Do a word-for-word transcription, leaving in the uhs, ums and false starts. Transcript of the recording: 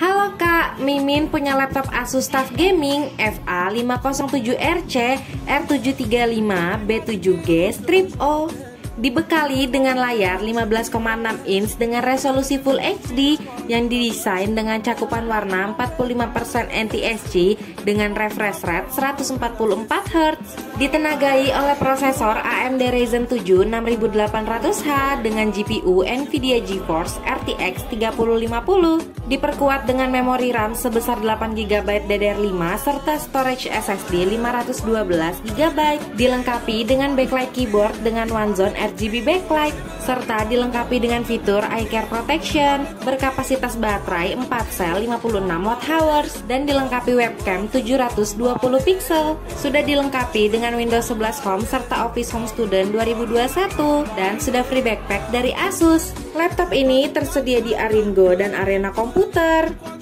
Halo Kak, Mimin punya laptop Asus TUF Gaming F A lima nol tujuh R C R tujuh tiga lima B tujuh G strip O. Dibekali dengan layar lima belas koma enam inch dengan resolusi Full H D yang didesain dengan cakupan warna empat puluh lima persen N T S C dengan refresh rate seratus empat puluh empat hertz. Ditenagai oleh prosesor A M D Ryzen tujuh enam ribu delapan ratus H dengan G P U Nvidia GeForce R T X tiga ribu lima puluh. Diperkuat dengan memori RAM sebesar delapan giga byte D D R lima serta storage S S D lima ratus dua belas giga byte. Dilengkapi dengan backlight keyboard dengan one zone R G B backlight serta dilengkapi dengan fitur Eye Care Protection, berkapasitas baterai empat sel lima puluh enam watt hours dan dilengkapi webcam tujuh ratus dua puluh pixel. Sudah dilengkapi dengan Windows sebelas Home serta Office Home Student dua ribu dua puluh satu dan sudah free backpack dari Asus. Laptop ini tersedia di Aringo dan Arena Komputer.